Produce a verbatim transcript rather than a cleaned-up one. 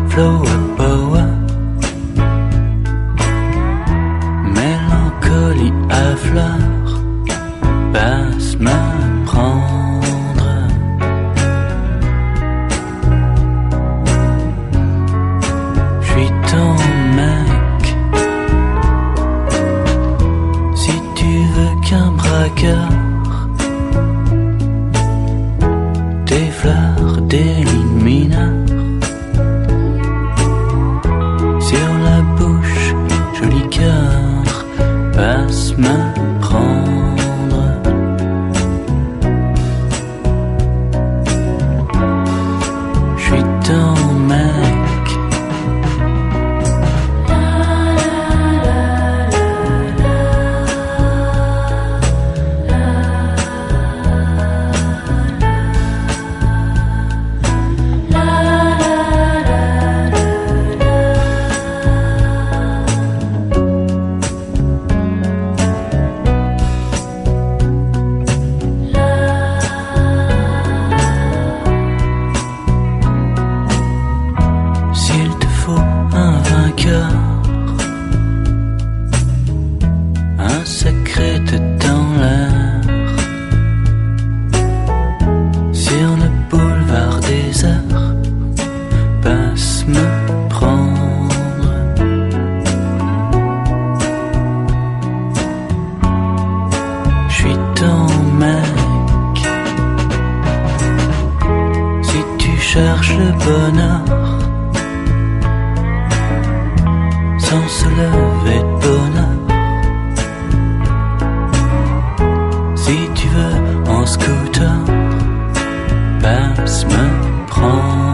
flower power, mélancolie à fleurs, passe me prendre. J'suis ton mec, si tu veux qu'un braqueur, des fleurs, des lignes mineures sur la bouche, joli cœur, passe me prendre. J'suis ton mec, s'il te faut un vainqueur, un secret dans l'air, sur le boulevard des heures, passe me prendre. J'suis ton mec, si tu cherches le bonheur, sans se lever de bonheur, si tu veux en scooter, passe me prendre.